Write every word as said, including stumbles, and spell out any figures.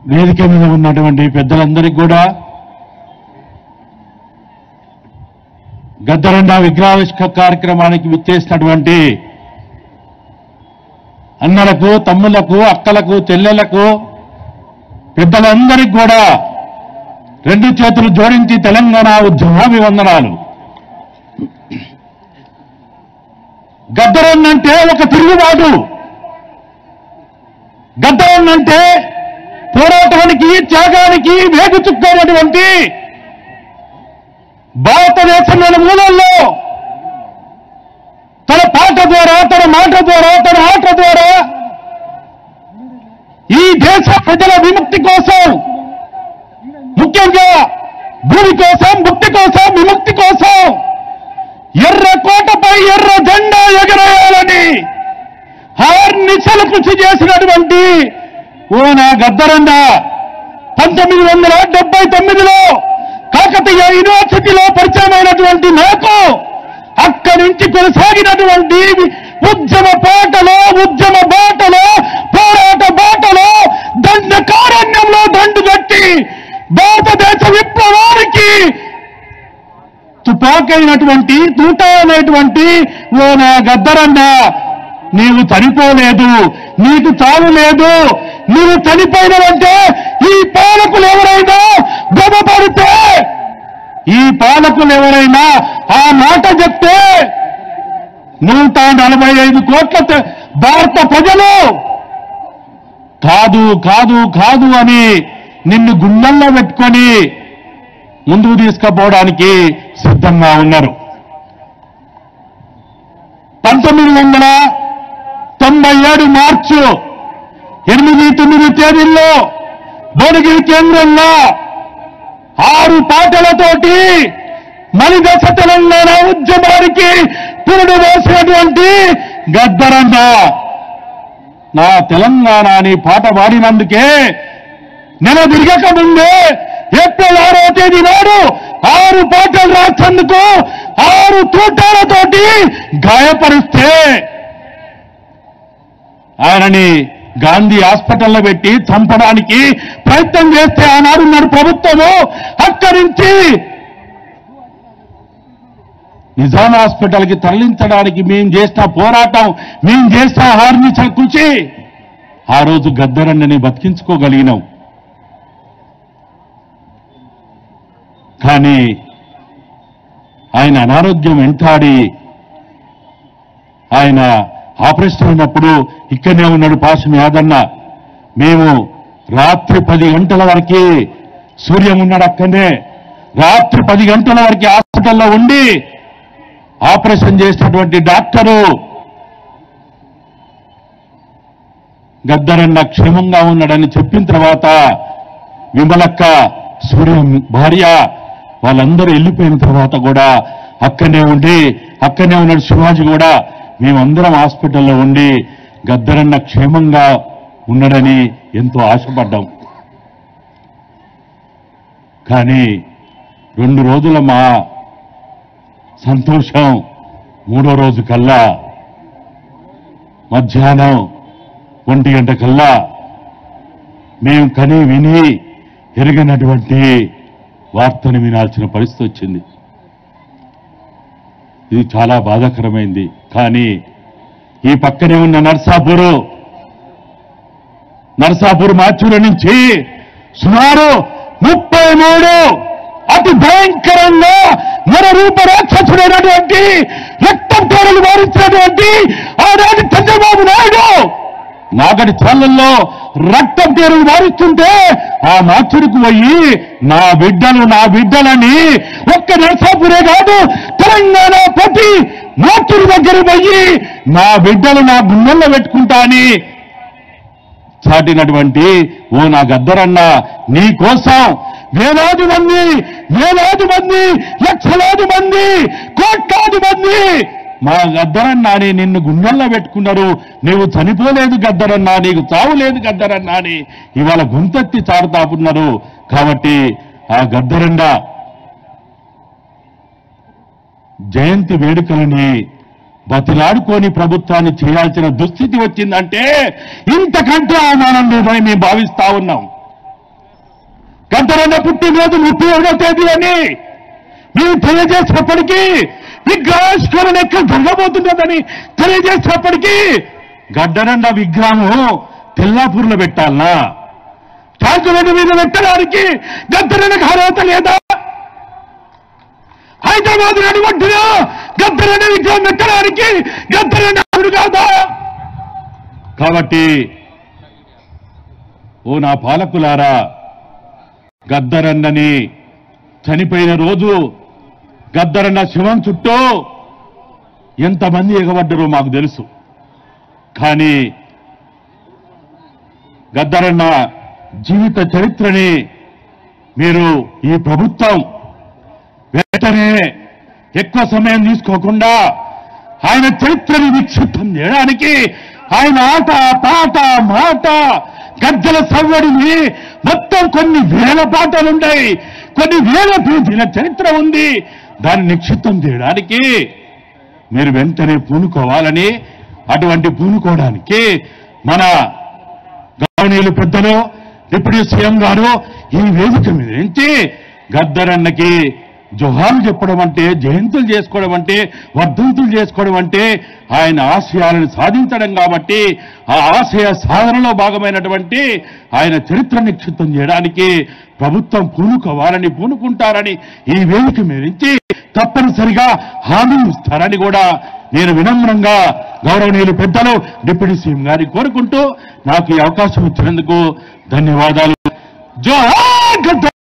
వేదిక మీద ఉన్నటువంటి పెద్దలందరికీ కూడా గద్దరన్న విగ్రహావిష్కరణ కార్యక్రమానికి విచ్చేసినటువంటి అన్నలకు, తమ్ములకు, అక్కలకు, చెల్లెలకు, పెద్దలందరికీ కూడా రెండు చేతులు జోడించి తెలంగాణ ఉద్యమాభివందనాలు. గద్దరన్న అంటే ఒక తిరుగుబాటు. గద్దరన్న అంటే పోరాటానికి, త్యాగానికి వేగు చుక్కైనటువంటి భారతదేశం మూలల్లో తన పాట ద్వారా, తన మాట ద్వారా, తన ఆట ద్వారా ఈ దేశ ప్రజల విముక్తి కోసం, ముఖ్యంగా భూమి కోసం, ముక్తి కోసం, విముక్తి కోసం ఎర్ర కోటపై ఎర్ర జెండా ఎగరేయాలని హార్నిశలు కృషి చేసినటువంటి ఓ నా గద్దరన్న పంతొమ్మిది వందల డెబ్బై తొమ్మిదిలో కాకతీయ యూనివర్సిటీలో పరిచయమైనటువంటి నాకు అక్కడి నుంచి కొనసాగినటువంటి ఉద్యమ పాటలో, ఉద్యమ బాటలో, పోరాట బాటలో, దండకారణ్యంలో దండుగట్టి భారతదేశ విప్లవానికి తుపాకైనటువంటి, తూట అనేటువంటి ఓ నా గద్దరన్న, నీవు చనిపోలేదు, నీకు చావు లేదు. నీవు చనిపోయినవంటే ఈ పాలకులు ఎవరైనా గొప్పపడితే, ఈ పాలకులు ఎవరైనా ఆ మాట చెప్తే నూట నలభై ఐదు కోట్ల భారత ప్రజలు కాదు కాదు కాదు అని నిన్ను గుండెల్లో పెట్టుకొని ముందుకు తీసుకుపోవడానికి సిద్ధంగా ఉన్నారు. పంతొమ్మిది వందల తొంభై ఏడు మార్చు ఎనిమిది తొమ్మిది తేదీల్లో భువనగిరి కేంద్రంలో ఆరు పాటలతోటి మలిదశ తెలంగాణ ఉద్యమానికి పురుడు వేసినటువంటి గద్దరన్న నా తెలంగాణ అని పాట పాడినందుకే నెల తిరగక ముందే ఏప్రిల్ ఆరో తేదీ నాడు ఆరు పాటలు రాసేందుకు ఆరు తూటాలతోటి గాయపరిస్తే ఆయనని గాంధీ హాస్పిటల్లో పెట్టి చంపడానికి ప్రయత్నం చేస్తే ఆనాడున్నాడు ప్రభుత్వము. అక్కడి నుంచి నిజాం హాస్పిటల్కి తరలించడానికి మేము చేసిన పోరాటం, మేము చేసిన హార్నిశల కృషి ఆ రోజు గద్దరన్నని బతికించుకోగలిగినాం. కానీ ఆయన అనారోగ్యం వెంటాడి ఆయన ఆపరేషన్ అయినప్పుడు ఇక్కడనే ఉన్నాడు పాశం యాదన్న. మేము రాత్రి పది గంటల వరకు, సూర్యం ఉన్నాడు అక్కడనే, రాత్రి పది గంటల వరకు హాస్పిటల్లో ఉండి ఆపరేషన్ చేసినటువంటి డాక్టరు గద్దరన్న క్షేమంగా ఉన్నాడని చెప్పిన తర్వాత విమలక్క, సూర్యం భార్య వాళ్ళందరూ వెళ్ళిపోయిన తర్వాత కూడా అక్కడనే ఉండి, అక్కడనే ఉన్నాడు శివాజీ కూడా, మేమందరం హాస్పిటల్లో ఉండి గద్దరన్న క్షేమంగా ఉన్నాడని ఎంతో ఆశపడ్డాం. కానీ రెండు రోజుల మా సంతోషం మూడో రోజు కల్లా మధ్యాహ్నం ఒంటి గంట కల్లా మేము కని విని ఎరిగినటువంటి వార్తను వినాల్సిన పరిస్థితి వచ్చింది. ఇది చాలా బాధాకరమైంది. కానీ ఈ పక్కనే ఉన్న నర్సాపూర్ నర్సాపూర్ మాచూరు నుంచి సుమారు ముప్పై మూడు అతి భయంకరంగా మన రూప రాక్షసుడైనటువంటి రక్తం తోడలు వారించినటువంటి ఆనాటి చంద్రబాబు నాయుడు నాగటి చాలల్లో రక్తం పేరులు వారిస్తుంటే ఆ మాచుడికి పోయి నా బిడ్డలు నా బిడ్డలని ఒక్క నర్సాపురే కాదు తెలంగాణ ప్రతి మాచుడి దగ్గర పోయి నా బిడ్డలు నా గుండెల్లో పెట్టుకుంటా అని చాటినటువంటి ఓ నా గద్దరన్న, నీ కోసం వేలాది మంది వేలాది మంది లక్షలాది మంది కోట్లాది మంది మా గద్దరన్న అని నిన్ను గుండెల్లో పెట్టుకున్నారు. నీవు చనిపోలేదు గద్దరన్న, నీకు చావు లేదు గద్దరన్న అని ఇవాళ గుంతెత్తి చాటుతాపున్నారు. కాబట్టి ఆ గద్దరన్న జయంతి వేడుకలని బతిలాడుకొని ప్రభుత్వాన్ని చేయాల్సిన దుస్థితి వచ్చిందంటే ఇంతకంటే అవమానం లేదని మేము భావిస్తా ఉన్నాం. గద్దరన్న పుట్టినరోజు ముప్పై ఒకటో తేదీ అని మీరు తెలియజేసినప్పటికీ విగ్రహావిష్కరణ ఎక్కడ జరగబోతున్నదని తెలియజేసినప్పటికీ గద్దరన్న విగ్రహము తెల్లాపూర్లో పెట్టాలనా? ట్యాంకుల మీద పెట్టడానికి గద్దరన్నకు అర్హత లేదా? హైదరాబాద్ నడిబొడ్డున గద్దరన్న విగ్రహం పెట్టడానికి గద్దరన్న అర్హుడు కాదా? కాబట్టి ఓ నా పాలకులారా, గద్దరన్నని చనిపోయిన రోజు గద్దరన్న శివం చుట్టూ ఎంతమంది ఎగబడ్డరో మాకు తెలుసు. కానీ గద్దరన్న జీవిత చరిత్రని మీరు ఈ ప్రభుత్వం వెంటనే ఎక్కువ సమయం తీసుకోకుండా ఆయన చరిత్రని విక్షిప్తం చేయడానికి ఆయన ఆట పాట మాట గద్దల సవ్వడిని మొత్తం కొన్ని వేల పాటలున్నాయి, కొన్ని వేల పేజీల చరిత్ర ఉంది. దాన్ని నిక్షిప్తం చేయడానికి మీరు వెంటనే పూనుకోవాలని, అటువంటి పూనుకోవడానికి మన గౌరవనీయులు పెద్దలు డిప్యూటీ సీఎం గారు ఈ వేదిక మీద నుంచి గద్దరన్నకి జోహార్లు చెప్పడం అంటే, జయంతులు చేసుకోవడం అంటే, వర్ధంతులు చేసుకోవడం అంటే ఆయన ఆశయాలను సాధించడం కాబట్టి ఆ ఆశయ సాధనలో భాగమైనటువంటి ఆయన చరిత్ర నిక్షిప్తం చేయడానికి ప్రభుత్వం పూనుకోవాలని, పూనుకుంటారని ఈ వేదిక మీద నుంచి తప్పనిసరిగా హామీ ఇస్తారని కూడా నేను వినమ్రంగా గౌరవనీయులు పెద్దలు డిప్యూటీ సీఎం గారిని కోరుకుంటూ నాకు ఈ అవకాశం ఇచ్చినందుకు ధన్యవాదాలు. జోహార్ గద్దర్.